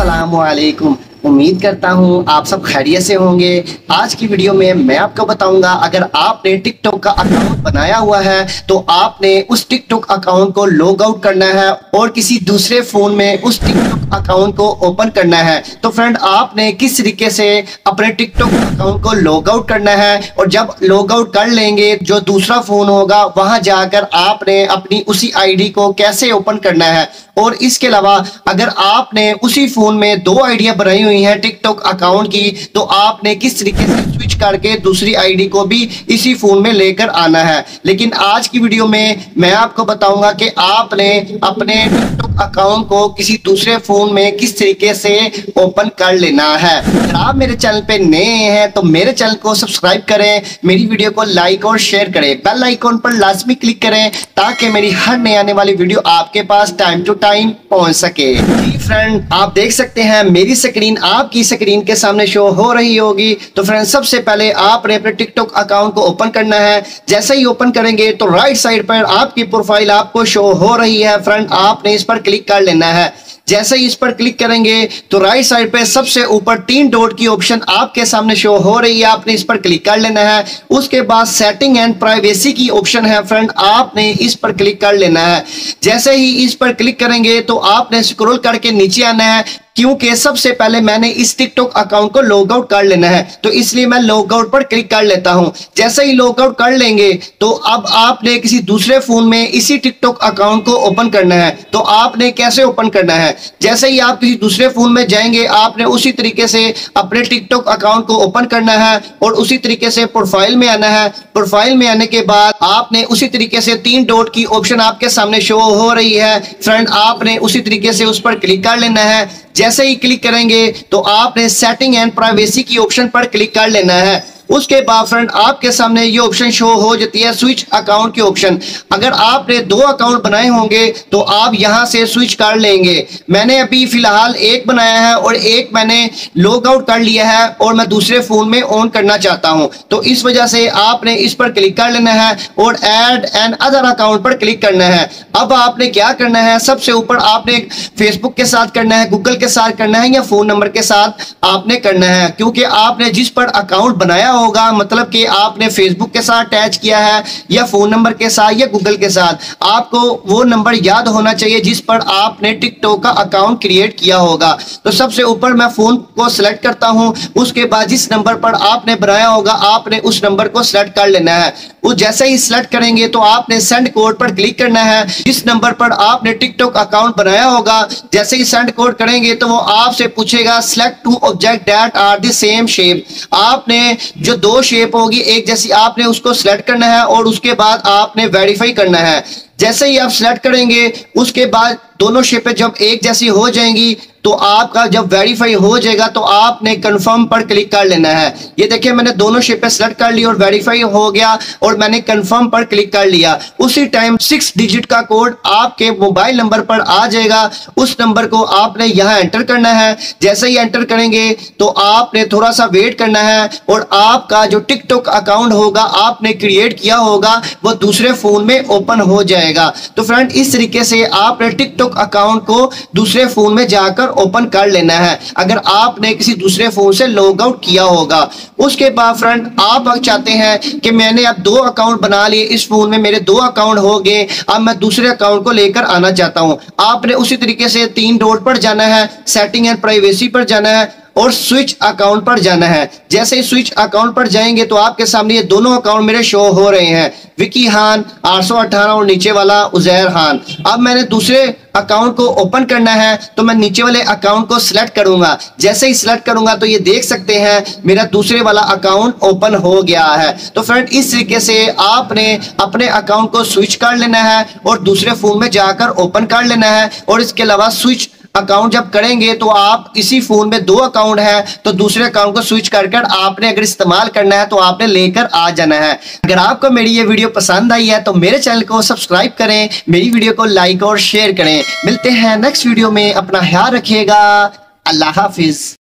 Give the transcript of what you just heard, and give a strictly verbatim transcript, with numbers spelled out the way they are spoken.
अस्सलामुअलैकुम। उम्मीद करता हूँ आप सब खैरियत से होंगे। आज की वीडियो में मैं आपको बताऊंगा, अगर आपने टिकटॉक का अकाउंट बनाया हुआ है तो आपने उस टिकटॉक अकाउंट को लॉग आउट करना है और किसी दूसरे फोन में उस टिकटॉक अकाउंट को ओपन करना है। तो फ्रेंड, आपने किस तरीके से अपने टिकटॉक अकाउंट को लॉग आउट करना है, और जब लॉग आउट कर लेंगे जो दूसरा फोन होगा वहां जाकर आपने अपनी उसी आईडी को कैसे ओपन करना है। और इसके अलावा अगर आपने उसी फोन में दो आईडियां बनाई हुई हैं टिकटॉक अकाउंट की, तो आपने किस तरीके से स्विच करके दूसरी आईडी को भी इसी फोन में लेकर आना है। लेकिन आज की वीडियो में मैं आपको बताऊंगा कि आपने अपने टिकटॉक अकाउंट को किसी दूसरे फोन में किस तरीके से ओपन कर लेना है। अगर आप मेरे चैनल पे नए हैं तो मेरे चैनल को सब्सक्राइब करें, मेरी वीडियो को लाइक और शेयर करें, बेल आइकॉन पर लाजमी क्लिक करें ताकि मेरी हर नई आने वाली वीडियो आपके पास टाइम टू टाइम पहुंच सके। जी फ्रेंड, आप देख सकते हैं मेरी स्क्रीन आपकी स्क्रीन के सामने शो हो रही होगी। तो फ्रेंड, सबसे पहले आपने अपने टिकटॉक अकाउंट को ओपन करना है। जैसे ही ओपन करेंगे तो राइट साइड पर आपकी प्रोफाइल आपको शो हो रही है। फ्रेंड, आपने इस पर क्लिक कर लेना है। जैसे ही इस पर क्लिक करेंगे तो राइट साइड पे सबसे ऊपर तीन डॉट की ऑप्शन आपके सामने शो हो रही है, आपने इस पर क्लिक कर लेना है। उसके बाद सेटिंग एंड प्राइवेसी की ऑप्शन है फ्रेंड, आपने इस पर क्लिक कर लेना है। जैसे ही इस पर क्लिक करेंगे तो आपने स्क्रॉल करके नीचे आना है, क्योंकि सबसे पहले मैंने इस टिकटॉक अकाउंट को लॉग आउट कर लेना है, तो इसलिए मैं लॉग आउट पर क्लिक कर लेता हूं। जैसे ही लॉग आउट कर लेंगे तो अब आपने किसी दूसरे फोन में इसी टिकटॉक अकाउंट को ओपन करना है। तो आपने कैसे ओपन करना है, जैसे ही आप किसी दूसरे फोन में जाएंगे आपने उसी तरीके से अपने टिकटॉक अकाउंट को ओपन करना है और उसी तरीके से प्रोफाइल में आना है। प्रोफाइल में आने के बाद आपने उसी तरीके से तीन डॉट की ऑप्शन आपके सामने शो हो रही है फ्रेंड, आपने उसी तरीके से उस पर क्लिक कर लेना है। जैसे ही क्लिक करेंगे तो आपने सेटिंग एंड प्राइवेसी की ऑप्शन पर क्लिक कर लेना है। उसके बाद फ्रेंड, आपके सामने ये ऑप्शन शो हो जाती है स्विच अकाउंट की ऑप्शन। अगर आपने दो अकाउंट बनाए होंगे तो आप यहां से स्विच कर लेंगे। मैंने अभी फिलहाल एक बनाया है और एक मैंने लॉग आउट कर लिया है और मैं दूसरे फोन में ऑन करना चाहता हूं, तो इस वजह से आपने इस पर क्लिक कर लेना है और ऐड एंड अदर अकाउंट पर क्लिक करना है। अब आपने क्या करना है, सबसे ऊपर आपने फेसबुक के साथ करना है, गूगल के साथ करना है या फोन नंबर के साथ आपने करना है, क्योंकि आपने जिस पर अकाउंट बनाया होगा, मतलब कि आपने फेसबुक के साथ अटैच किया है या फोन नंबर के साथ या गूगल के साथ, आपको वो नंबर याद होना चाहिए जिस पर आपने टिकटॉक का अकाउंट क्रिएट किया होगा। तो सबसे ऊपर मैं फोन को सिलेक्ट करता हूं, उसके बाद जिस नंबर पर आपने बनाया होगा आपने उस नंबर को सिलेक्ट कर लेना है। वो जैसे ही सिलेक्ट करेंगे तो आपने सेंड कोड पर क्लिक करना है। जिस नंबर पर आपने टिकटॉक अकाउंट बनाया होगा, जैसे ही सेंड कोड करेंगे तो वो आपसे पूछेगा select two object that are the same shape. आपने जो दो शेप होगी एक जैसी, आपने उसको सिलेक्ट करना है और उसके बाद आपने वेरीफाई करना है। जैसे ही आप सिलेक्ट करेंगे उसके बाद दोनों शेपें जब एक जैसी हो जाएंगी तो आपका जब वेरीफाई हो जाएगा तो आपने कंफर्म पर क्लिक कर लेना है। ये देखिए, मैंने दोनों शेपें सेलेक्ट कर ली और वेरीफाई हो गया और मैंने कंफर्म पर क्लिक कर लिया। उसी टाइम सिक्स डिजिट का कोड आपके मोबाइल नंबर पर आ जाएगा, उस नंबर को आपने यहाँ एंटर करना है। जैसे ही एंटर करेंगे तो आपने थोड़ा सा वेट करना है और आपका जो टिकटॉक अकाउंट होगा आपने क्रिएट किया होगा वो दूसरे फोन में ओपन हो जाएगा। तो फ्रेंड, इस तरीके से आपने टिकटॉक अकाउंट को दूसरे फोन में जाकर ओपन कर लेना है अगर आपने किसी दूसरे फोन से लॉग आउट किया होगा। उसके बाद फ्रेंड, आप चाहते हैं कि मैंने अब दो अकाउंट बना लिए, इस फोन में मेरे दो अकाउंट हो गए, अब मैं दूसरे अकाउंट को लेकर आना चाहता हूं। आपने उसी तरीके से तीन डॉट पर जाना है, सेटिंग एंड प्राइवेसी पर जाना है और स्विच अकाउंट पर जाना है। जैसे ही स्विच अकाउंट पर जाएंगे तो आपके सामने ये दोनों अकाउंट मेरे शो हो रहे हैं, विकी खान आठ सौ अठारह और नीचे वाला उजैर खान। अब मैंने दूसरे अकाउंट को ओपन करना है तो मैं नीचे वाले अकाउंट को सिलेक्ट करूंगा। जैसे ही सिलेक्ट करूंगा तो ये देख सकते हैं मेरा दूसरे वाला अकाउंट ओपन हो गया है। तो फ्रेंड, इस तरीके से आपने अपने अकाउंट को स्विच कर लेना है और दूसरे फोन में जाकर ओपन कर लेना है। और इसके अलावा स्विच अकाउंट जब करेंगे तो आप इसी फोन में दो अकाउंट है तो दूसरे अकाउंट को स्विच कर कर आपने अगर इस्तेमाल करना है तो आपने लेकर आ जाना है। अगर आपको मेरी ये वीडियो पसंद आई है तो मेरे चैनल को सब्सक्राइब करें, मेरी वीडियो को लाइक और शेयर करें। मिलते हैं नेक्स्ट वीडियो में, अपना ख्याल रखिएगा। अल्लाह हाफिज।